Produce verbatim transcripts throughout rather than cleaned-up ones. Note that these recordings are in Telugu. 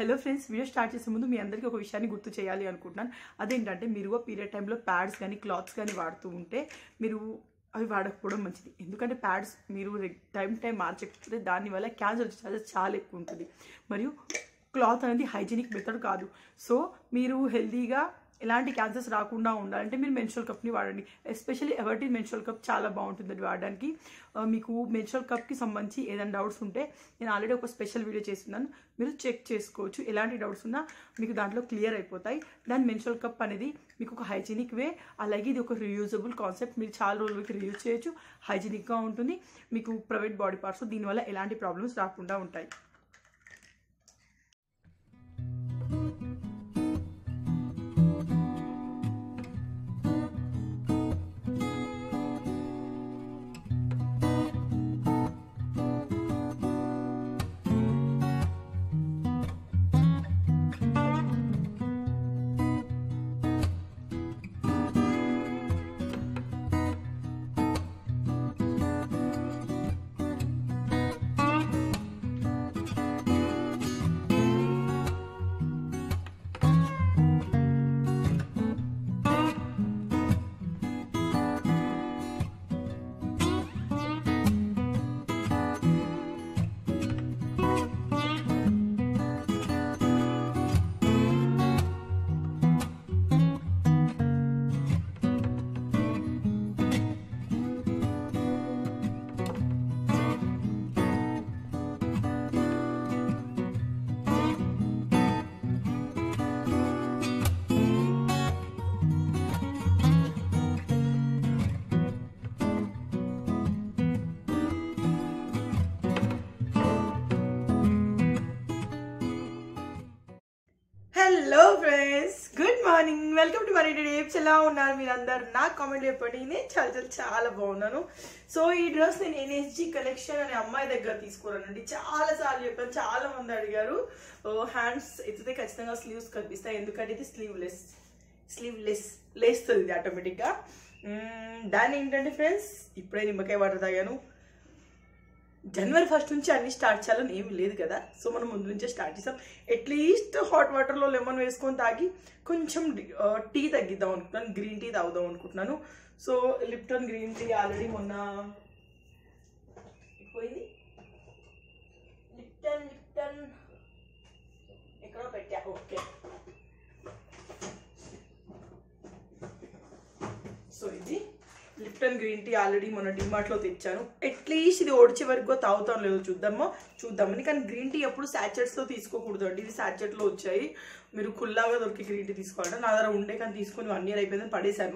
హలో ఫ్రెండ్స్, వీడియో స్టార్ట్ చేసే ముందు మీ అందరికీ ఒక విషయాన్ని గుర్తు చేయాలి అనుకుంటున్నాను. అదేంటంటే మీరు పీరియడ్ టైంలో ప్యాడ్స్ కానీ క్లాత్స్ కానీ వాడుతూ ఉంటే మీరు అవి వాడకపోవడం మంచిది. ఎందుకంటే ప్యాడ్స్ మీరు టైం టైం మార్చకపోతే దానివల్ల క్యాన్సర్ వచ్చే ఛాన్సెస్ చాలా ఎక్కువ ఉంటుంది. మరియు క్లాత్ అనేది హైజీనిక్ మెథడ్ కాదు. సో మీరు హెల్దీగా ఎలాంటి క్యాన్సర్స్ రాకుండా ఉండాలంటే మీరు మెన్స్ట్రువల్ కప్ని వాడండి. ఎస్పెషల్లీ ఎవర్టీన్ మెన్స్ట్రువల్ కప్ చాలా బాగుంటుంది అది వాడడానికి. మీకు మెన్స్ట్రువల్ కప్కి సంబంధించి ఏదైనా డౌట్స్ ఉంటే నేను ఆల్రెడీ ఒక స్పెషల్ వీడియో చేస్తున్నాను, మీరు చెక్ చేసుకోవచ్చు. ఎలాంటి డౌట్స్ ఉన్నా మీకు దాంట్లో క్లియర్ అయిపోతాయి. దాని మెన్స్ట్రువల్ కప్ అనేది మీకు ఒక హైజీనిక్ వే, అలాగే ఇది ఒక రీయూజబుల్ కాన్సెప్ట్. మీరు చాలా రోజులకి రీయూజ్ చేయొచ్చు, హైజీనిక్గా ఉంటుంది, మీకు ప్రైవేట్ బాడీ పార్ట్స్ దీనివల్ల ఎలాంటి ప్రాబ్లమ్స్ రాకుండా ఉంటాయి. Hello friends, good morning, welcome to money tips. ఎలా ఉన్నారు మీరందరు? నాకు కామెంట్ చెప్పండి. నేను చాలా చాలా చాలా బాగున్నాను. సో ఈ డ్రెస్ నేను ఎన్ఎస్జీ కలెక్షన్ అనే అమ్మాయి దగ్గర తీసుకున్నానండి. చాలా సార్లు చెప్పాను, చాలా మంది అడిగారు. హ్యాండ్స్ ఎత్తితే ఖచ్చితంగా స్లీవ్స్ కనిపిస్తాయి, ఎందుకంటే ఇది స్లీవ్లెస్ స్లీవ్లెస్ లేస్తుంది ఇది ఆటోమేటిక్గా. దాని ఏంటంటే ఫ్రెండ్స్, ఇప్పుడే నిమ్మకాయ వాటర్ తాగాను. జనవరి ఫస్ట్ నుంచి అన్ని స్టార్ట్ చేయాలని ఏమి లేదు కదా, సో మనం ముందు నుంచే స్టార్ట్ చేసాం. అట్లీస్ట్ హాట్ వాటర్లో లెమన్ వేసుకొని తాగి కొంచెం టీ తగ్గిద్దాం అనుకుంటున్నాను, గ్రీన్ టీ తాగుదాం అనుకుంటున్నాను. So Lipton green tea already మొన్న పోయింది. లిప్టన్ లిప్టన్ ఎక్కడో పెట్టా. ఓకే, సో ఇది లిప్టన్ గ్రీన్ టీ ఆల్రెడీ మొన్న డిమార్ట్లో తెచ్చాను. అట్లీస్ట్ ఇది ఓడిచే వరకు తాగుతాం లేదో చూద్దామో చూద్దామని. కానీ గ్రీన్ టీ ఎప్పుడు శాచెట్స్లో తీసుకోకూడదు అండి. ఇది శాచెట్లో వచ్చాయి, మీరు కుల్లాగా దొరికి గ్రీన్ టీ తీసుకోవాలంటే నా దగ్గర ఉండే కానీ తీసుకొని వన్ ఇయర్ అయిపోయిందని పడేశాను.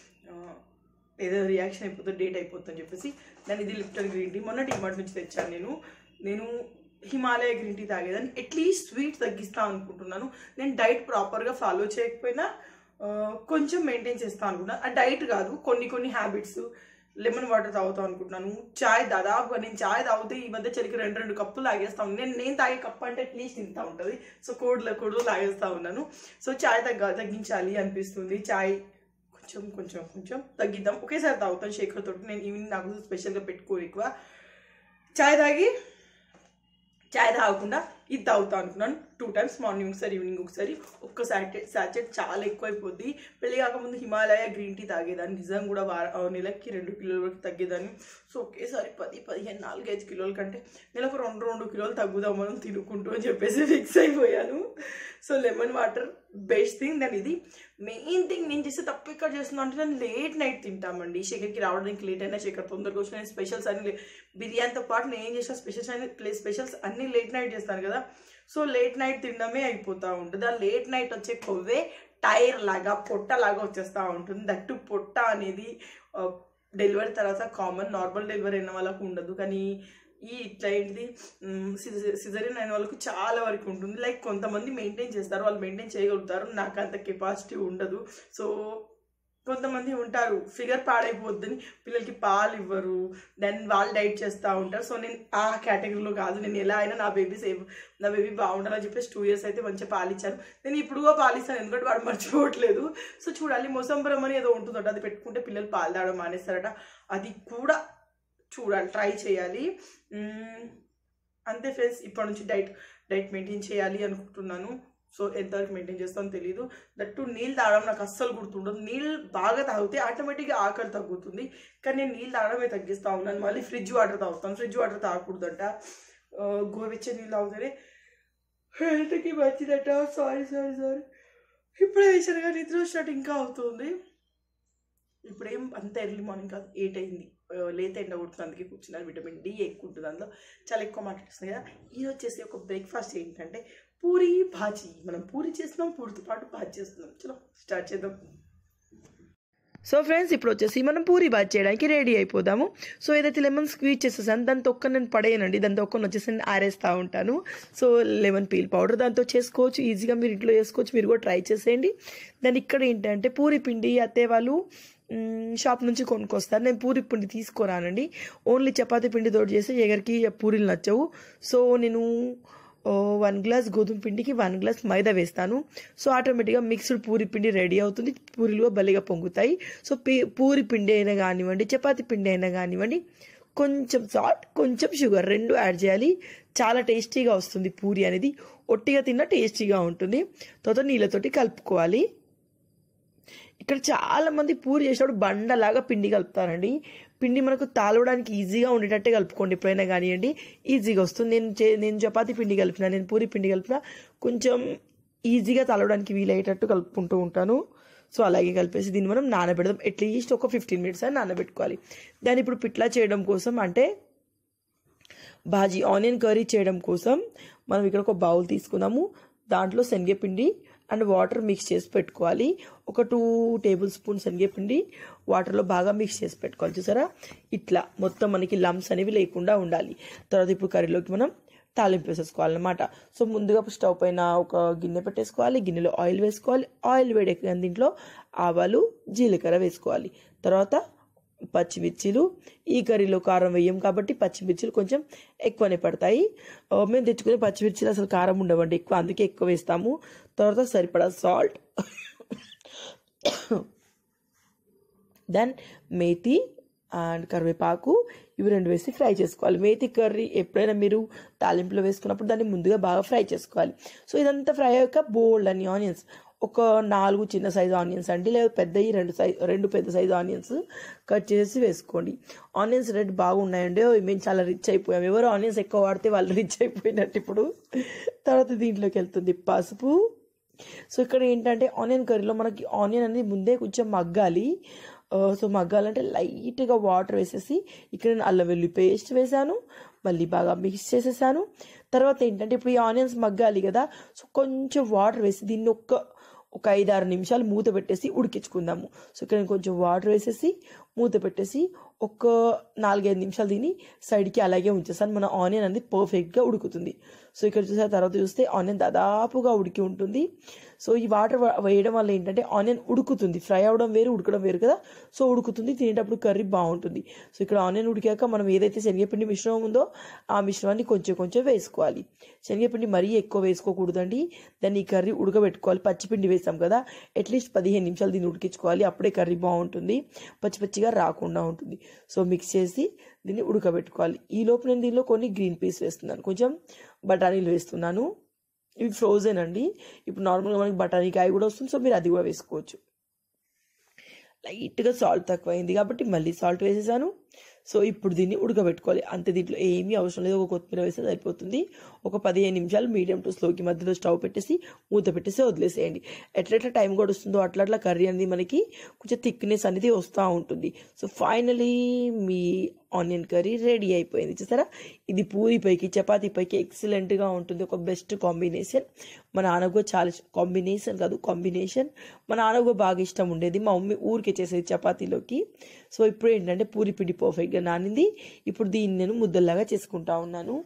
ఏదో రియాక్షన్ అయిపోతుంది, డేట్ అయిపోతుందని చెప్పేసి. దాని ఇది లిప్టన్ గ్రీన్ టీ మొన్న డిమార్ట్ నుంచి తెచ్చాను. నేను నేను హిమాలయ గ్రీన్ టీ తాగేదాన్ని. అట్లీస్ట్ స్వీట్ తగ్గిస్తాను అనుకుంటున్నాను. నేను డైట్ ప్రాపర్గా ఫాలో చేయకపోయినా కొంచెం మెయింటైన్ చేస్తాను అనుకుంటున్నాను. ఆ డైట్ కాదు, కొన్ని కొన్ని హ్యాబిట్స్. లెమన్ వాటర్ తాగుతాం అనుకుంటున్నాను. చాయ్ దాదాపుగా నేను చాయ్ తాగితే ఈ మధ్య చలికి రెండు రెండు కప్పులు తాగేస్తాను. నేను నేను తాగే కప్పు అంటే అట్లీస్ట్ ఇంత ఉంటుంది. సో కోడ్ల కోడ్లు తాగేస్తూ ఉన్నాను. సో చాయ్ తగ్గ తగ్గించాలి అనిపిస్తుంది. చాయ్ కొంచెం కొంచెం కొంచెం తగ్గిద్దాం. ఒకేసారి తాగుతాను శేఖర్ తోటి. నేను ఈవినింగ్ నాకు స్పెషల్గా పెట్టుకోరు ఎక్కువ. చాయ్ తాగి చాయ్ తాగకుండా ఇది తాగుతా అనుకున్నాను. టూ టైమ్స్, మార్నింగ్ ఒకసారి ఈవినింగ్ ఒకసారి. ఒక్క సాచెట్ సాచెట్ చాలా ఎక్కువైపోద్ది. పెళ్ళి కాకముందు హిమాలయ గ్రీన్ టీ తాగేదాన్ని. నిజం కూడా వార నెలకి రెండు కిలోల వరకు తగ్గేదాన్ని. సో ఒకేసారి పది పదిహేను నాలుగైదు కిలోల కంటే నెలకు రెండు రెండు కిలోలు తగ్గుదామని తినుకుంటూ అని చెప్పేసి ఫిక్స్ అయిపోయాను. So lemon water best thing. దాని ఇది మెయిన్ థింగ్. నేను చేస్తే తప్పు ఇక్కడ చేస్తున్నాను అంటే నేను లేట్ నైట్ తింటామండి. శేఖర్కి రావడానికి లేట్ అయినా శేఖర్ తొందరగా వచ్చిన నేను స్పెషల్స్ అన్ని బిర్యానీతో పాటు నేను ఏం చేసిన స్పెషల్స్ అన్ని స్పెషల్స్ అన్ని లేట్ నైట్ చేస్తాను కదా. సో లేట్ నైట్ తినడమే అయిపోతూ ఉంటుంది. ఆ లేట్ నైట్ వచ్చే కొవ్వే టైర్ లాగా పొట్టలాగా వచ్చేస్తూ ఉంటుంది. దట్టు పొట్ట అనేది డెలివరీ తర్వాత కామన్, నార్మల్ డెలివరీ అయిన వాళ్ళకు ఉండదు. కానీ ఈ ఇట్లా ఏంటిది సిజరీన్ అయిన వాళ్ళకు చాలా వరకు ఉంటుంది. లైక్ కొంతమంది మెయింటైన్ చేస్తారు, వాళ్ళు మెయింటైన్ చేయగలుగుతారు. నాకు అంత కెపాసిటీ ఉండదు. సో కొంతమంది ఉంటారు ఫిగర్ పాడైపోద్దని పిల్లలకి పాలు ఇవ్వరు, దెన్ వాళ్ళు డైట్ చేస్తూ ఉంటారు. సో నేను ఆ కేటగిరీలో కాదు. నేను ఎలా అయినా నా బేబీ సేఫ్ నా బేబీ బాగుండాలని చెప్పేసి టూ ఇయర్స్ అయితే మంచిగా పాలిచ్చాను. నేను ఇప్పుడుగా పాలిస్తాను, ఎందుకంటే వాడు మర్చిపోవట్లేదు. సో చూడాలి, మొసంబరం అని ఏదో ఉంటుందట, అది పెట్టుకుంటే పిల్లలు పాలు తాగడం మానేస్తారట. అది కూడా చూడాలి, ట్రై చేయాలి. అంతే ఫ్రెండ్స్, ఇప్పటి నుంచి డైట్ డైట్ మెయింటైన్ చేయాలి అనుకుంటున్నాను. సో ఎంతవరకు మెయింటైన్ చేస్తానో తెలియదు. దట్టు నీళ్ళు తాగడం నాకు అస్సలు గుర్తుండదు. నీళ్ళు బాగా తాగితే ఆటోమేటిక్గా ఆకలి తగ్గుతుంది, కానీ నేను నీళ్ళు తాగడమే తగ్గిస్తూ ఉన్నాను. మళ్ళీ ఫ్రిడ్జ్ వాటర్ తాగుతాను. ఫ్రిడ్జ్ వాటర్ తాగకూడదంట, గోరువెచ్చని నీళ్ళు తాగితేనే హెల్త్కి మంచిదట. సారీ సారీ సారీ ఇప్పుడే వేసానుగా నిద్ర వచ్చినట్టు ఇంకా అవుతుంది. ఇప్పుడేం అంత ఎర్లీ మార్నింగ్ కాదు, ఎయిట్ అయింది. లేత ఎండ కొడుతుంది, అందుకే కూర్చున్నాను. విటమిన్ డి ఎక్కువ ఉంటుంది అందులో, చాలా ఎక్కువ మాట్లాడుతుంది కదా. ఇది వచ్చేసి ఒక బ్రేక్ఫాస్ట్ ఏంటంటే పూరి భాజీ. మనం పూరి చేస్తున్నాం, పూరితో పాటు భాజీ చేస్తున్నాం. చలో స్టార్ట్ చేద్దాం. సో ఫ్రెండ్స్, ఇప్పుడు వచ్చేసి మనం పూరి బాత్ చేయడానికి రెడీ అయిపోదాము. సో ఏదైతే లెమన్ స్క్వీజ్ చేసేసాను దాని తొక్క నేను పడేయనండి, దాని తొక్కను వచ్చేసి నేను ఆరేస్తూ ఉంటాను. సో లెమన్ పీల్ పౌడర్ దాంతో చేసుకోవచ్చు, ఈజీగా మీరు ఇంట్లో చేసుకోవచ్చు. మీరు కూడా ట్రై చేసేయండి. దాని ఇక్కడ ఏంటంటే పూరి పిండి అత్తే వాళ్ళు షాప్ నుంచి కొనుక్కొస్తారు. నేను పూరి పిండి తీసుకురానండి, ఓన్లీ చపాతీ పిండితో చేస్తే ఎవరికి పూరీలు నచ్చవు. సో నేను వన్ గ్లాస్ గోధుమ పిండికి వన్ గ్లాస్ మైదా వేస్తాను. సో ఆటోమేటిక్గా మిక్స్డ్ పూరి పిండి రెడీ అవుతుంది, పూరీలుగా బలిగా పొంగుతాయి. సో పూరి పిండి అయినా కానివ్వండి, చపాతీ పిండి అయినా కానివ్వండి, కొంచెం సాల్ట్ కొంచెం షుగర్ రెండు యాడ్ చేయాలి. చాలా టేస్టీగా వస్తుంది పూరి అనేది, ఒట్టిగా తిన్నా టేస్టీగా ఉంటుంది. తర్వాత నీళ్ళతోటి కలుపుకోవాలి. ఇక్కడ చాలామంది పూరి చేసినప్పుడు బండలాగా పిండి కలుపుతారండి. పిండి మనకు తాలవడానికి ఈజీగా ఉండేటట్టే కలుపుకోండి, ఎప్పుడైనా కానివ్వండి ఈజీగా వస్తుంది. నేను చే నేను చపాతీ పిండి కలిపిన, నేను పూరి పిండి కలిపిన కొంచెం ఈజీగా తాలవడానికి వీలయ్యేటట్టు కలుపుకుంటూ ఉంటాను. సో అలాగే కలిపేసి దీన్ని మనం నానబెడదాం. అట్లీస్ట్ ఒక ఫిఫ్టీన్ మినిట్స్ అని నానబెట్టుకోవాలి. దాన్ని ఇప్పుడు పిట్లా చేయడం కోసం, అంటే భాజీ ఆనియన్ కర్రీ చేయడం కోసం మనం ఇక్కడ ఒక బౌల్ తీసుకున్నాము. దాంట్లో శనగపిండి అండ్ వాటర్ మిక్స్ చేసి పెట్టుకోవాలి. ఒక టూ టేబుల్ స్పూన్ శనగపిండి వాటర్లో బాగా మిక్స్ చేసి పెట్టుకోవాలి. చూసారా, ఇట్లా మొత్తం మనకి లమ్స్ అనేవి లేకుండా ఉండాలి. తర్వాత ఇప్పుడు కర్రీలోకి మనం తాలింపు వేసేసుకోవాలన్నమాట. సో ముందుగా స్టవ్ పైన ఒక గిన్నె పెట్టేసుకోవాలి. గిన్నెలో ఆయిల్ వేసుకోవాలి. ఆయిల్ వేడెక్కిన దీంట్లో ఆవాలు జీలకర్ర వేసుకోవాలి. తర్వాత పచ్చిమిర్చిలు, ఈ కర్రీలో కారం వేయం కాబట్టి పచ్చిమిర్చిలు కొంచెం ఎక్కువనే పడతాయి. మేము తెచ్చుకునే పచ్చిమిర్చిలు అసలు కారం ఉండవండి ఎక్కువ, అందుకే ఎక్కువ వేస్తాము. తర్వాత సరిపడా సాల్ట్, దెన్ మేతి అండ్ కరివేపాకు, ఇవి రెండు వేసి ఫ్రై చేసుకోవాలి. మేతి కర్రీ ఎప్పుడైనా మీరు తాలింపులో వేసుకున్నప్పుడు దాన్ని ముందుగా బాగా ఫ్రై చేసుకోవాలి. సో ఇదంతా ఫ్రై అయ్యాక బోల్డ్ అని ఆనియన్స్, ఒక నాలుగు చిన్న సైజు ఆనియన్స్ అండి, లేదా పెద్దవి రెండు సైజ్ రెండు పెద్ద సైజు ఆనియన్స్ కట్ చేసి వేసుకోండి. ఆనియన్స్ రేట్ బాగున్నాయండి, మేము చాలా రిచ్ అయిపోయాం. ఎవరు ఆనియన్స్ ఎక్కువ వాడితే వాళ్ళు రిచ్ అయిపోయినట్టు ఇప్పుడు. తర్వాత దీంట్లోకి వెళ్తుంది పసుపు. సో ఇక్కడ ఏంటంటే ఆనియన్ కర్రీలో మనకి ఆనియన్ అనేది ముందే కొంచెం మగ్గాలి. సో మగ్గాలంటే లైట్గా వాటర్ వేసేసి ఇక్కడ నేను అల్లం వెల్లుల్లి పేస్ట్ వేసాను, మళ్ళీ బాగా మిక్స్ చేసేసాను. తర్వాత ఏంటంటే ఇప్పుడు ఈ ఆనియన్స్ మగ్గాలి కదా, సో కొంచెం వాటర్ వేసి దీన్ని ఒక్క ఒక ఐదు ఆరు నిమిషాలు మూత పెట్టేసి ఉడికించుకుందాము. సో ఇక్కడ నేను కొంచెం వాటర్ వేసేసి మూత పెట్టేసి ఒక నాలుగైదు నిమిషాలు దీన్ని సైడ్కి అలాగే ఉంచేసాను. మన ఆనియన్ అనేది పర్ఫెక్ట్గా ఉడుకుతుంది. సో ఇక్కడ చూసే తర్వాత చూస్తే ఆనియన్ దాదాపుగా ఉడికి ఉంటుంది. సో ఈ వాటర్ వేయడం వల్ల ఏంటంటే ఆనియన్ ఉడుకుతుంది, ఫ్రై అవ్వడం వేరు ఉడకడం వేరు కదా. సో ఉడుకుతుంది, తినేటప్పుడు కర్రీ బాగుంటుంది. సో ఇక్కడ ఆనియన్ ఉడికాక మనం ఏదైతే శనగపిండి మిశ్రమం ఉందో ఆ మిశ్రమాన్ని కొంచెం కొంచెం వేసుకోవాలి. శనగపిండి మరీ ఎక్కువ వేసుకోకూడదండి, దాన్ని ఈ కర్రీ ఉడకబెట్టుకోవాలి. పచ్చిపిండి వేసాం కదా, అట్లీస్ట్ పదిహేను నిమిషాలు దీన్ని ఉడికించుకోవాలి, అప్పుడే కర్రీ బాగుంటుంది, పచ్చి పచ్చిగా రాకుండా ఉంటుంది. సో మిక్స్ చేసి దీన్ని ఉడకబెట్టుకోవాలి. ఈ లోపు నేను దీనిలో కొన్ని గ్రీన్ పీస్ వేస్తున్నాను, కొంచెం బఠానీలు వేస్తున్నాను. ఇవి ఫ్రోజన్ అండి, ఇప్పుడు నార్మల్గా మనకి బఠానీ కాయ కూడా వస్తుంది, సో మీరు అది కూడా వేసుకోవచ్చు. లైట్గా సాల్ట్ తక్కువైంది కాబట్టి మళ్ళీ సాల్ట్ వేసేసాను. సో ఇప్పుడు దీన్ని ఉడకబెట్టుకోవాలి అంతే, దీంట్లో ఏమీ అవసరం లేదు, ఒక కొత్తిమీర వేస్తే సరిపోతుంది. ఒక పదిహేను నిమిషాలు మీడియం టు స్లోకి మధ్యలో స్టవ్ పెట్టేసి మూత పెట్టేసి వదిలేసేయండి. ఎట్లెట్లా టైం కూడా వస్తుందో అట్లా అట్లా కర్రీ అనేది మనకి కొంచెం థిక్నెస్ అనేది వస్తూ ఉంటుంది. సో ఫైనలీ మీ ఆనియన్ కర్రీ రెడీ అయిపోయింది. చూసారా, ఇది పూరి పైకి చపాతీ పైకి ఎక్సలెంట్గా ఉంటుంది, ఒక బెస్ట్ కాంబినేషన్. మా నాన్నకు చాలా కాంబినేషన్ కాదు కాంబినేషన్ మా నాన్నకు బాగా ఇష్టం ఉండేది, మా మమ్మీ ఊరికే చేసేది చపాతీలోకి. సో ఇప్పుడు ఏంటంటే పూరి పిండి పర్ఫెక్ట్గా నానింది. ఇప్పుడు దీన్ని నేను ముద్దల్లాగా చేసుకుంటా ఉన్నాను.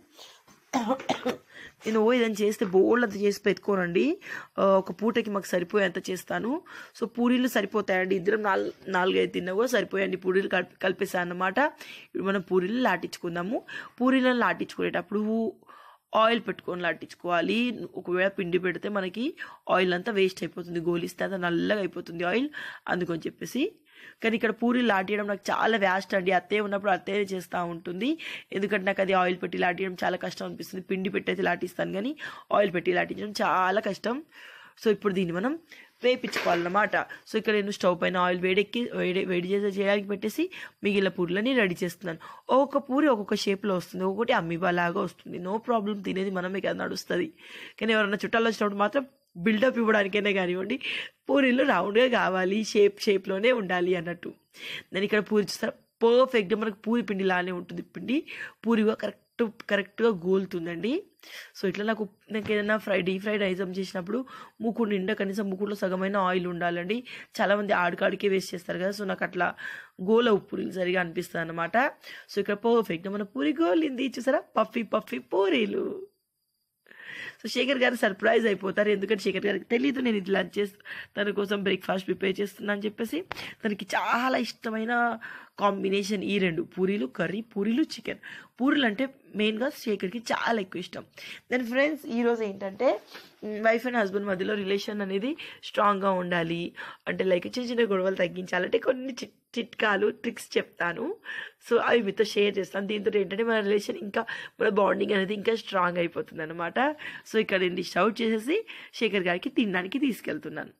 నేను ఏదైనా చేస్తే బోల్డ్ అంత చేసి పెట్టుకోనండి, ఒక పూటకి మాకు సరిపోయేంత చేస్తాను. సో పూరీలు సరిపోతాయండి, ఇద్దరం నాలుగు నాలుగైదు తిన్నా కూడా సరిపోయండి. పూరీలు కలిపి కలిపేసాను అన్నమాట. ఇప్పుడు మనం పూరీలు లాటించుకుందాము. పూరీలను లాటించుకునేటప్పుడు ఆయిల్ పెట్టుకొని లాటించుకోవాలి. ఒకవేళ పిండి పెడితే మనకి ఆయిల్ అంతా వేస్ట్ అయిపోతుంది, గోలిస్తే అంతా నల్లగా అయిపోతుంది ఆయిల్, అందుకని చెప్పేసి కానీ ఇక్కడ పూరీలు లాటియడం నాకు చాలా వ్యాస్ట్ అండి. అత్తయ్య ఉన్నప్పుడు అత్తయ్య చేస్తూ ఉంటుంది. ఎందుకంటే నాకు అది ఆయిల్ పెట్టి లాటియడం చాలా కష్టం అనిపిస్తుంది. పిండి పెట్టి అయితే లాటిస్తాను కానీ ఆయిల్ పెట్టి లాటించడం చాలా కష్టం. సో ఇప్పుడు దీన్ని మనం వేపించుకోవాలన్నమాట. సో ఇక్కడ నేను స్టవ్ పైన ఆయిల్ వేడెక్కి వేడి వేడి చేసి చేయడానికి పెట్టేసి మిగిలిన పూరీలని రెడీ చేస్తున్నాను. ఒక్కొక్క పూరి ఒక్కొక్క షేప్లో వస్తుంది, ఒక్కొక్కటి అమ్మిబా లాగా వస్తుంది. నో ప్రాబ్లం, తినేది మనమే కదా, నడుస్తుంది. కానీ ఎవరైనా చుట్టాలు వచ్చినప్పుడు మాత్రం బిల్డప్ ఇవ్వడానికైనా కానివ్వండి, పూరీలు రౌండ్గా కావాలి, షేప్ షేప్లోనే ఉండాలి అన్నట్టు. నేను ఇక్కడ పూరి చూస్తాను పర్ఫెక్ట్గా మనకు పూరి పిండి లానే ఉంటుంది. పిండి పూరిగా కరెక్ట్ కరెక్ట్గా గోలుతుందండి. సో ఇట్లా నాకు నాకు ఏదైనా ఫ్రై డీప్ ఫ్రైడ్ ఐటమ్ చేసినప్పుడు మూకుడు నిండా కనీసం మూకుడులో సగమైన ఆయిల్ ఉండాలండి. చాలామంది ఆడికాడికే వేస్ట్ చేస్తారు కదా. సో నాకు అట్లా గోలవు పూరీలు సరిగా అనిపిస్తుంది అన్నమాట. సో ఇక్కడ పర్ఫెక్ట్గా మన పూరి గోలింది, చూసారా, పఫీ పఫీ పూరీలు. సో శేఖర్ గారు సర్ప్రైజ్ అయిపోతారు, ఎందుకంటే శేఖర్ గారికి తెలియదు నేను ఇది లంచ్ చేసి తన కోసం బ్రేక్ఫాస్ట్ ప్రిపేర్ చేస్తున్నా అని చెప్పేసి. తనకి చాలా ఇష్టమైన కాంబినేషన్ ఈ రెండు, పూరీలు కర్రీ, పూరీలు చికెన్. పూరీలు అంటే మెయిన్గా శేఖర్కి చాలా ఎక్కువ ఇష్టం. దెన్ ఫ్రెండ్స్, ఈరోజు ఏంటంటే వైఫ్ అండ్ హస్బెండ్ మధ్యలో రిలేషన్ అనేది స్ట్రాంగ్గా ఉండాలి అంటే లైక్ చిన్న చిన్న గొడవలు తగ్గించాలంటే కొన్ని చిట్ చిట్కాలు ట్రిక్స్ చెప్తాను. సో అవి మీతో షేర్ చేస్తాను. దీంతో ఏంటంటే మన రిలేషన్ ఇంకా మన బాండింగ్ అనేది ఇంకా స్ట్రాంగ్ అయిపోతుంది అనమాట. సో ఇక్కడ నేను డిష్ అవుట్ చేసేసి శేఖర్ గారికి తినడానికి తీసుకెళ్తున్నాను.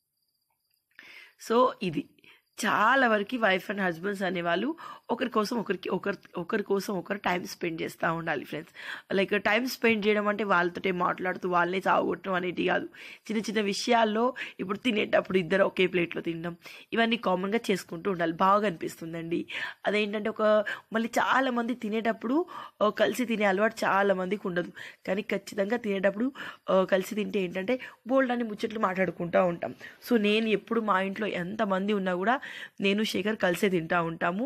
సో ఇది చాలా వరకు వైఫ్ అండ్ హస్బెండ్స్ అనేవాళ్ళు ఒకరి కోసం ఒకరికి ఒకరి ఒకరి కోసం ఒకరు టైం స్పెండ్ చేస్తూ ఉండాలి ఫ్రెండ్స్. లైక్ టైం స్పెండ్ చేయడం అంటే వాళ్ళతో మాట్లాడుతూ వాళ్ళని సాగొట్టడం అనేది కాదు. చిన్న చిన్న విషయాల్లో ఇప్పుడు తినేటప్పుడు ఇద్దరు ఒకే ప్లేట్లో తినడం, ఇవన్నీ కామన్గా చేసుకుంటూ ఉండాలి, బాగా అనిపిస్తుందండి. అదేంటంటే ఒక మళ్ళీ చాలామంది తినేటప్పుడు కలిసి తినే అలవాటు చాలామందికి ఉండదు. కానీ ఖచ్చితంగా తినేటప్పుడు కలిసి తింటే ఏంటంటే బోల్డ్ అని ముచ్చట్లు మాట్లాడుకుంటూ ఉంటాం. సో నేను ఎప్పుడు మా ఇంట్లో ఎంతమంది ఉన్నా కూడా నేను శేఖర్ కలిసే తింటూ ఉంటాము.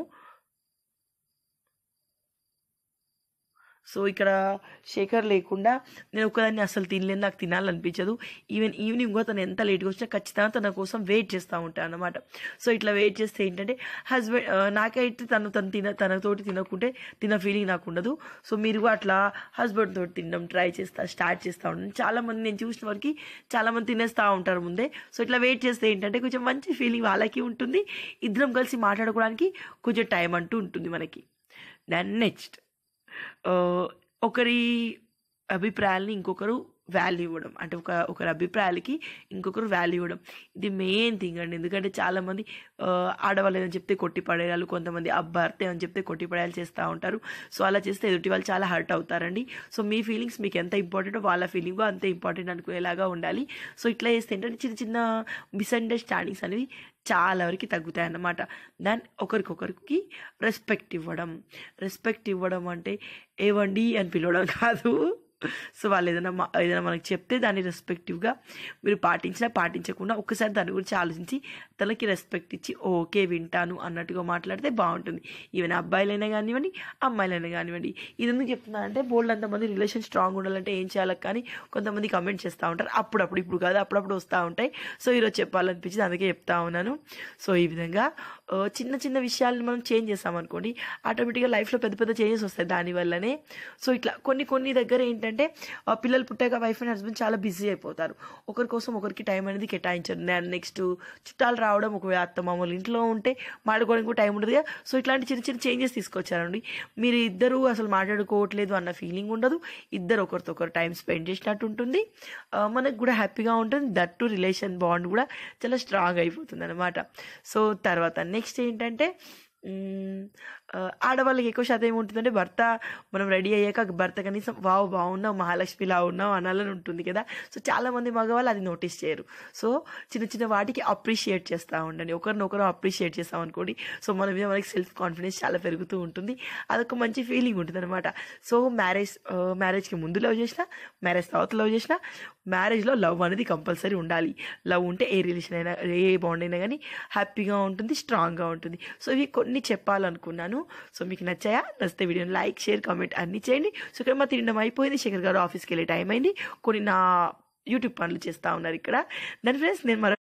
సో ఇక్కడ శేఖర్ లేకుండా నేను ఒకదాన్ని అసలు తినలేను, నాకు తినాలనిపించదు. ఈవెన్ ఈవినింగ్ కూడా తను ఎంత లేట్గా వచ్చినా ఖచ్చితంగా తన కోసం వెయిట్ చేస్తూ ఉంటాను అనమాట. సో ఇట్లా వెయిట్ చేస్తే ఏంటంటే హస్బెండ్ నాకైతే తను తను తిన తనతోటి తినకుంటే తిన ఫీలింగ్ నాకు ఉండదు. సో మీరు కూడా అట్లా హస్బెండ్ తోటి తినడం ట్రై చేస్తా స్టార్ట్ చేస్తూ ఉంటాను. చాలామంది నేను చూసిన వరకు చాలామంది తినేస్తూ ఉంటారు ముందే. సో ఇట్లా వెయిట్ చేస్తే ఏంటంటే కొంచెం మంచి ఫీలింగ్ వాళ్ళకి ఉంటుంది, ఇద్దరం కలిసి మాట్లాడుకోవడానికి కొంచెం టైం అంటూ ఉంటుంది మనకి. దాన్ నెక్స్ట్ ఒకరి అభిప్రాయాలని ఇంకొకరు వాల్యూ ఇవ్వడం, అంటే ఒక ఒకరి అభిప్రాయాలకి ఇంకొకరు వాల్యూ ఇవ్వడం, ఇది మెయిన్ థింగ్ అండి. ఎందుకంటే చాలామంది ఆడవాళ్ళు ఏదని చెప్తే కొట్టి పడేయాలి, కొంతమంది అబ్బార్తే అని చెప్తే కొట్టి పడేయాలి చేస్తూ ఉంటారు. సో అలా చేస్తే ఎదుటి వాళ్ళు చాలా హర్ట్ అవుతారండి. సో మీ ఫీలింగ్స్ మీకు ఎంత ఇంపార్టెంటో వాళ్ళ ఫీలింగ్ అంతే ఇంపార్టెంట్ అనుకునేలాగా ఉండాలి. సో ఇట్లా చేస్తే ఏంటంటే చిన్న చిన్న మిస్అండర్స్టాండింగ్స్ అనేవి చాలా వరకు తగ్గుతాయి అన్నమాట. దాన్ని ఒకరికొకరికి రెస్పెక్ట్ ఇవ్వడం, రెస్పెక్ట్ ఇవ్వడం అంటే ఏవండి అని పిలవడం కాదు. సో వాళ్ళు ఏదైనా ఏదైనా మనకు చెప్తే దాన్ని రెస్పెక్టివ్గా మీరు పాటించినా పాటించకుండా ఒక్కసారి దాని గురించి ఆలోచించి తనకి రెస్పెక్ట్ ఇచ్చి ఓకే వింటాను అన్నట్టుగా మాట్లాడితే బాగుంటుంది. ఈవెన్ అబ్బాయిలైనా కానివ్వండి అమ్మాయిలైనా కానివ్వండి. ఇది ఎందుకు చెప్తున్నానంటే బోల్డ్ అంతమంది రిలేషన్ స్ట్రాంగ్ ఉండాలంటే ఏం చేయాలి కానీ కొంతమంది కమెంట్ చేస్తూ ఉంటారు, అప్పుడప్పుడు, ఇప్పుడు కాదు అప్పుడప్పుడు వస్తూ ఉంటాయి. సో ఈరోజు చెప్పాలనిపించింది అందుకే చెప్తా ఉన్నాను. సో ఈ విధంగా చిన్న చిన్న విషయాలను మనం చేంజ్ చేస్తామనుకోండి ఆటోమేటిక్గా లైఫ్లో పెద్ద పెద్ద చేంజెస్ వస్తాయి దానివల్లనే. సో ఇట్లా కొన్ని కొన్ని దగ్గర ఏంటంటే పిల్లలు పుట్టాక వైఫ్ అండ్ హస్బెండ్ చాలా బిజీ అయిపోతారు, ఒకరి కోసం ఒకరికి టైం అనేది కేటాయించారు. నేను నెక్స్ట్ చుట్టాలు రావడం, ఒకవేళ అత్త మామూలు ఇంట్లో ఉంటే మాట్లాడుకోవడానికి టైం ఉండదు కదా. సో ఇట్లాంటి చిన్న చిన్న చేంజెస్ తీసుకొచ్చారండి. మీరు ఇద్దరు అసలు మాట్లాడుకోవట్లేదు అన్న ఫీలింగ్ ఉండదు, ఇద్దరు ఒకరితో ఒకరు టైం స్పెండ్ చేసినట్టు ఉంటుంది, మనకు కూడా హ్యాపీగా ఉంటుంది. దట్ టు రిలేషన్ బాండ్ కూడా చాలా స్ట్రాంగ్ అయిపోతుంది అనమాట. సో తర్వాత నెక్స్ట్ ఏంటంటే ఆడవాళ్ళకి ఎక్కువ శాతం ఏముంటుందంటే భర్త మనం రెడీ అయ్యాక భర్త కనీసం వావ్ బాగున్నావు మహాలక్ష్మిలా ఉన్నావు అనాలని ఉంటుంది కదా. సో చాలామంది మగవాళ్ళు అది నోటీస్ చేయరు. సో చిన్న చిన్న వాటికి అప్రిషియేట్ చేస్తూ ఉండండి, ఒకరినొకరు అప్రిషియేట్ చేస్తాం అనుకోండి. సో మన మీద మనకి సెల్ఫ్ కాన్ఫిడెన్స్ చాలా పెరుగుతూ ఉంటుంది, అదొక మంచి ఫీలింగ్ ఉంటుంది అనమాట. సో మ్యారేజ్ మ్యారేజ్కి ముందు లవ్ చేసినా మ్యారేజ్ తర్వాత లవ్ చేసినా మ్యారేజ్లో లవ్ అనేది కంపల్సరీ ఉండాలి. లవ్ ఉంటే ఏ రిలేషన్ అయినా ఏ బాండ్ అయినా కానీ హ్యాపీగా ఉంటుంది, స్ట్రాంగ్గా ఉంటుంది. సో ఇవి కొన్ని చెప్పాలనుకున్నాను. సో మీకు నచ్చాయా? నచ్చితే వీడియోని లైక్ షేర్ కామెంట్ అన్నీ చేయండి. సో ఇక్కడ మా తినడం అయిపోయింది, శేఖర్ గారు ఆఫీస్కి వెళ్ళే టైం అయింది, కొన్ని నా యూట్యూబ్ పనులు చేస్తూ ఉన్నారు ఇక్కడ. దాని ఫ్రెండ్స్ నేను మరో